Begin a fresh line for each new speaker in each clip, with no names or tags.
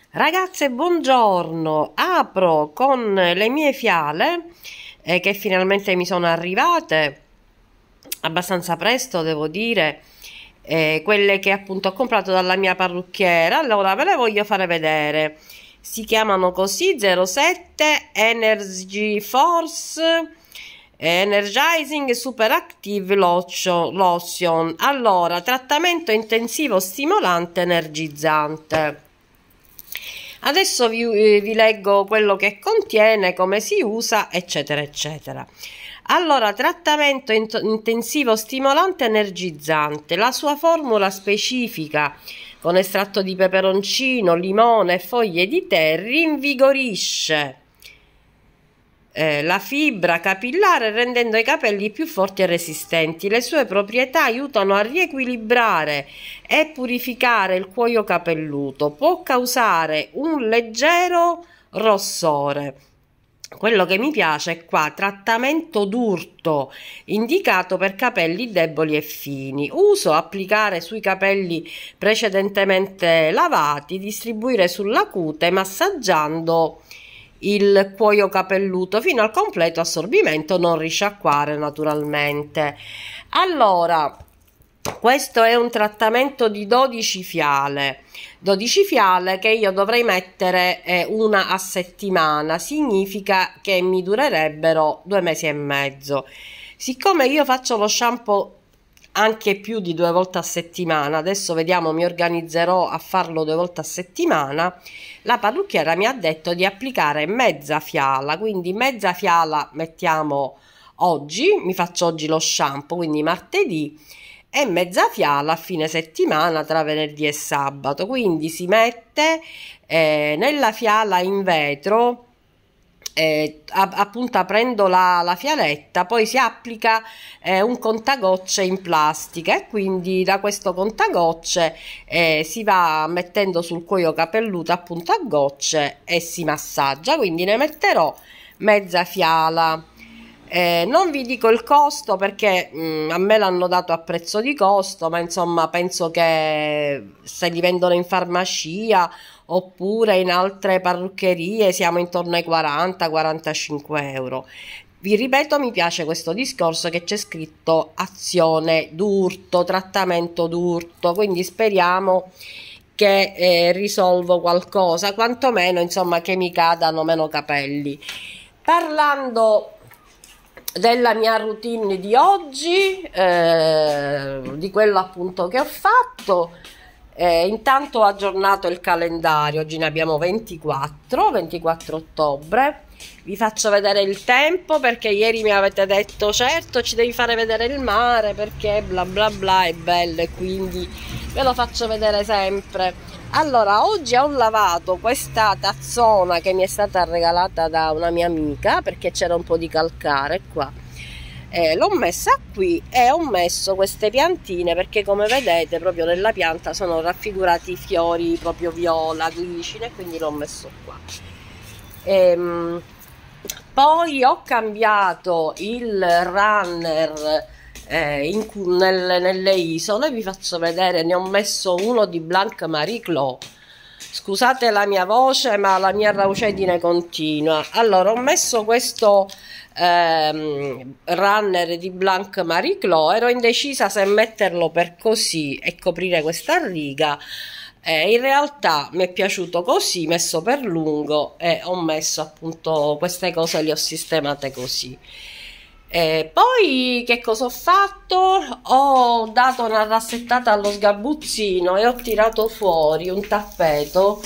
Ragazze, buongiorno. Apro con le mie fiale che finalmente mi sono arrivate abbastanza presto, devo dire, quelle che appunto ho comprato dalla mia parrucchiera. Allora ve le voglio fare vedere. Si chiamano così: 07 Energy Force Energizing Super Active Lotion. Allora, trattamento intensivo stimolante energizzante. Adesso vi leggo quello che contiene, come si usa, eccetera, eccetera. Allora, trattamento intensivo stimolante energizzante. La sua formula specifica con estratto di peperoncino, limone e foglie di tè rinvigorisce la fibra capillare, rendendo i capelli più forti e resistenti. Le sue proprietà aiutano a riequilibrare e purificare il cuoio capelluto. Può causare un leggero rossore. Quello che mi piace è qua: trattamento d'urto, indicato per capelli deboli e fini. Uso: applicare sui capelli precedentemente lavati, distribuire sulla cute massaggiando il cuoio capelluto fino al completo assorbimento, non risciacquare naturalmente. Allora, questo è un trattamento di 12 fiale che io dovrei mettere una a settimana. Significa che mi durerebbero 2 mesi e mezzo. Siccome io faccio lo shampoo anche più di 2 volte a settimana, adesso vediamo, mi organizzerò a farlo 2 volte a settimana, la parrucchiera mi ha detto di applicare mezza fiala. Quindi mezza fiala mettiamo oggi, mi faccio oggi lo shampoo, quindi martedì, e mezza fiala a fine settimana tra venerdì e sabato. Quindi si mette nella fiala in vetro, appunto aprendo la fialetta, poi si applica un contagocce in plastica, e quindi da questo contagocce si va mettendo sul cuoio capelluto appunto a gocce e si massaggia. Quindi ne metterò mezza fiala. Non vi dico il costo perché a me l'hanno dato a prezzo di costo, ma insomma penso che se li vendono in farmacia oppure in altre parruccherie siamo intorno ai 40-45 euro. Vi ripeto, mi piace questo discorso che c'è scritto azione d'urto, trattamento d'urto, quindi speriamo che risolvo qualcosa, quantomeno insomma che mi cadano meno capelli. Parlando della mia routine di oggi, di quello appunto che ho fatto, intanto ho aggiornato il calendario. Oggi ne abbiamo 24 ottobre. Vi faccio vedere il tempo perché ieri mi avete detto: certo, ci devi fare vedere il mare perché bla bla bla è bello, e quindi ve lo faccio vedere sempre. Allora, oggi ho lavato questa tazzona che mi è stata regalata da una mia amica perché c'era un po' di calcare qua. L'ho messa qui e ho messo queste piantine perché, come vedete, proprio nella pianta sono raffigurati fiori proprio viola, glicine, quindi l'ho messo qua. Poi ho cambiato il runner nelle isole. Vi faccio vedere, ne ho messo uno di Blanc Marie Claude. Scusate la mia voce, ma la mia raucedine continua. Allora, ho messo questo runner di Blanc Marie Claude. Ero indecisa se metterlo per così e coprire questa riga. In realtà mi è piaciuto così, messo per lungo, e ho messo appunto queste cose, le ho sistemate così. Poi che cosa ho fatto? Ho dato una rassettata allo sgabuzzino e ho tirato fuori un tappeto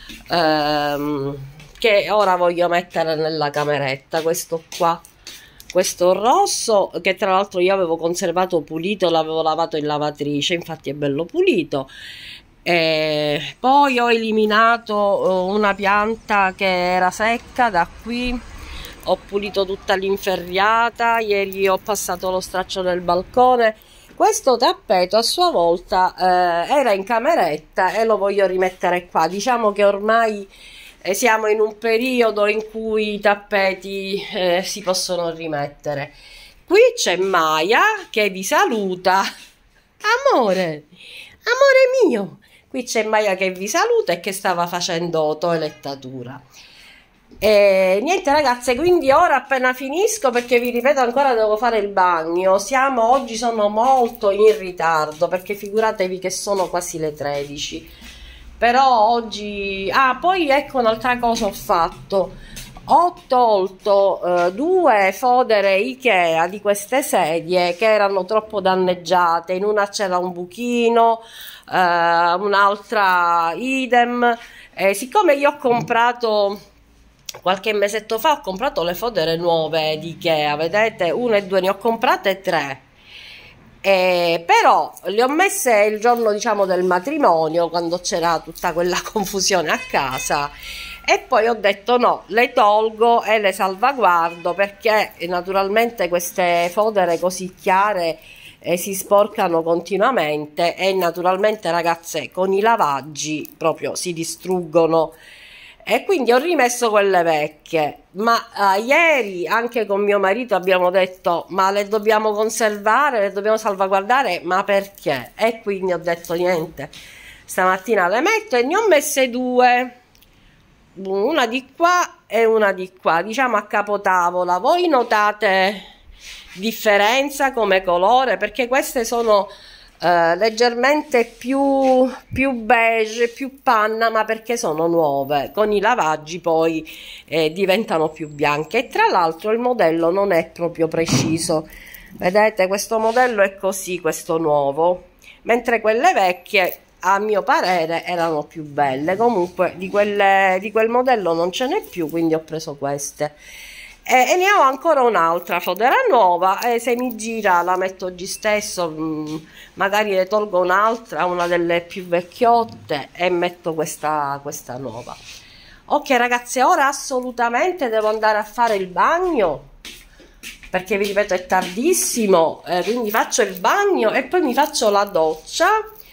che ora voglio mettere nella cameretta. Questo qua, questo rosso, che tra l'altro io avevo conservato pulito, l'avevo lavato in lavatrice, infatti è bello pulito. Poi ho eliminato una pianta che era secca, da qui ho pulito tutta l'inferriata. Ieri ho passato lo straccio nel balcone. Questo tappeto a sua volta era in cameretta e lo voglio rimettere qua. Diciamo che ormai siamo in un periodo in cui i tappeti si possono rimettere. Qui c'è Maya che vi saluta. Amore, amore mio, Qui c'è Maia che vi saluta e che stava facendo toelettatura. E niente ragazze, quindi ora appena finisco, perché vi ripeto ancora devo fare il bagno, oggi sono molto in ritardo perché figuratevi che sono quasi le 13, però oggi poi ecco un'altra cosa ho tolto due fodere Ikea di queste sedie che erano troppo danneggiate, in una c'era un buchino, un'altra idem, siccome io ho comprato qualche mesetto fa, ho comprato le fodere nuove di Ikea, vedete, 1 e 2, ne ho comprate 3. Però le ho messe il giorno, diciamo, del matrimonio, quando c'era tutta quella confusione a casa, e poi ho detto no, le tolgo e le salvaguardo, perché naturalmente queste fodere così chiare si sporcano continuamente e naturalmente ragazze con i lavaggi proprio si distruggono. E quindi ho rimesso quelle vecchie, ma ieri anche con mio marito abbiamo detto ma le dobbiamo conservare, le dobbiamo salvaguardare, ma perché? E quindi ho detto niente, stamattina le metto e ne ho messe due, una di qua e una di qua, diciamo a capotavola. Voi notate differenza come colore? Perché queste sono leggermente più beige, più panna, ma perché sono nuove, con i lavaggi poi diventano più bianche. E tra l'altro il modello non è proprio preciso, vedete, questo modello è così, questo nuovo, mentre quelle vecchie a mio parere erano più belle. Comunque di quel modello non ce n'è più, quindi ho preso queste. E ne ho ancora un'altra fodera nuova, e se mi gira la metto oggi stesso, magari ne tolgo un'altra, una delle più vecchiotte, e metto questa nuova. Ok ragazze, ora assolutamente devo andare a fare il bagno, perché vi ripeto è tardissimo, quindi faccio il bagno e poi mi faccio la doccia,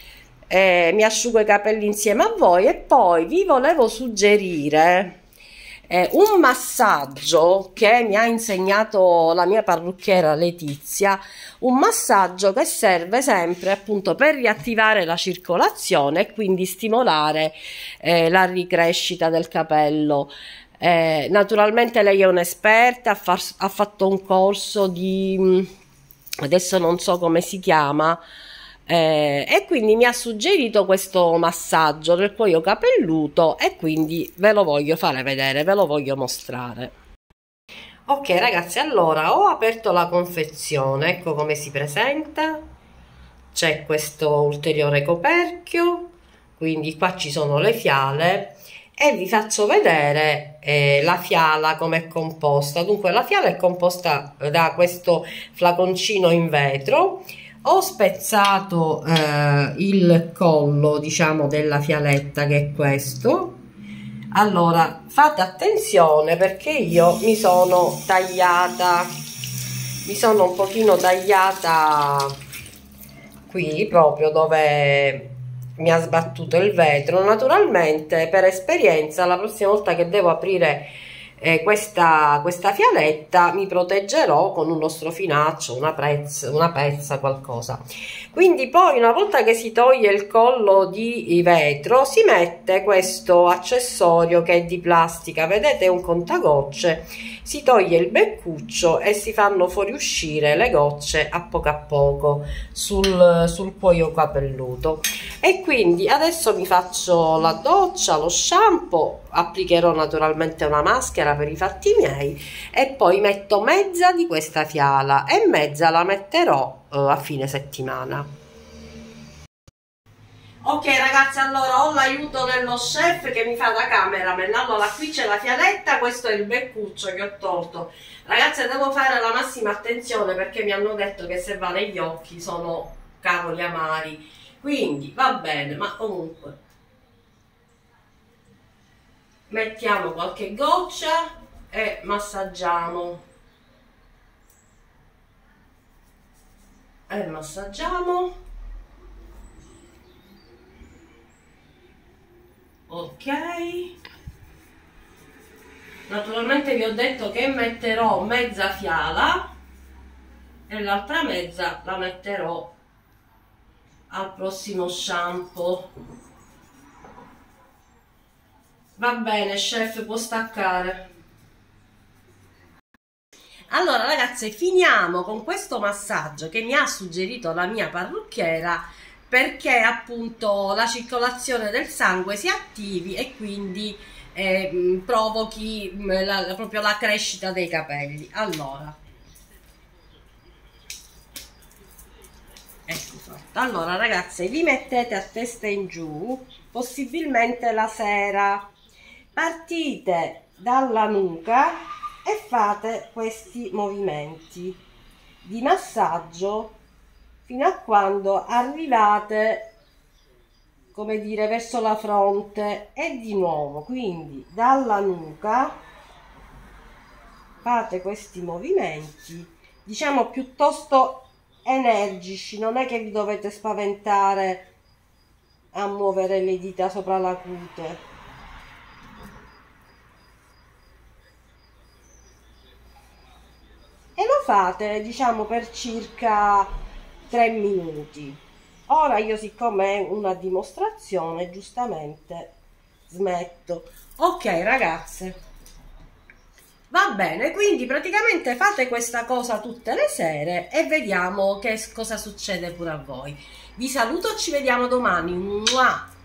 mi asciugo i capelli insieme a voi, e poi vi volevo suggerire un massaggio che mi ha insegnato la mia parrucchiera Letizia, un massaggio che serve sempre appunto per riattivare la circolazione e quindi stimolare la ricrescita del capello. Naturalmente lei è un'esperta, ha fatto un corso di, adesso non so come si chiama, e quindi mi ha suggerito questo massaggio del cuoio capelluto, e quindi ve lo voglio fare vedere, ve lo voglio mostrare. Ok ragazzi, allora ho aperto la confezione, ecco come si presenta. C'è questo ulteriore coperchio, quindi qua ci sono le fiale e vi faccio vedere la fiala come è composta. Dunque la fiala è composta da questo flaconcino in vetro. Ho spezzato il collo, diciamo, della fialetta, che è questo. Allora fate attenzione perché io mi sono un pochino tagliata qui, proprio dove mi ha sbattuto il vetro. Naturalmente per esperienza la prossima volta che devo aprire questa fialetta mi proteggerò con uno strofinaccio, una pezza, qualcosa. Quindi poi una volta che si toglie il collo di vetro si mette questo accessorio che è di plastica, vedete, è un contagocce, si toglie il beccuccio e si fanno fuoriuscire le gocce a poco sul cuoio capelluto. E quindi adesso mi faccio la doccia, lo shampoo, applicherò naturalmente una maschera per i fatti miei e poi metto mezza di questa fiala e mezza la metterò a fine settimana. Ok ragazzi, allora ho l'aiuto dello chef che mi fa da cameraman. Allora qui c'è la fialetta, questo è il beccuccio che ho tolto. Ragazzi, devo fare la massima attenzione perché mi hanno detto che se va negli occhi sono cavoli amari, quindi va bene, ma comunque mettiamo qualche goccia e massaggiamo ok. Naturalmente vi ho detto che metterò mezza fiala e l'altra mezza la metterò al prossimo shampoo. Va bene, chef, può staccare. Allora, ragazze, finiamo con questo massaggio che mi ha suggerito la mia parrucchiera, perché appunto la circolazione del sangue si attivi e quindi provochi proprio la crescita dei capelli. Allora, ecco fatto. Allora, ragazze, vi mettete a testa in giù, possibilmente la sera. Partite dalla nuca e fate questi movimenti di massaggio fino a quando arrivate, come dire, verso la fronte, e di nuovo, quindi dalla nuca fate questi movimenti, diciamo piuttosto energici, non è che vi dovete spaventare a muovere le dita sopra la cute. E lo fate, diciamo, per circa 3 minuti. Ora io, siccome è una dimostrazione, giustamente smetto. Ok, ragazze, va bene, quindi praticamente fate questa cosa tutte le sere e vediamo che cosa succede pure a voi. Vi saluto, ci vediamo domani. Mua!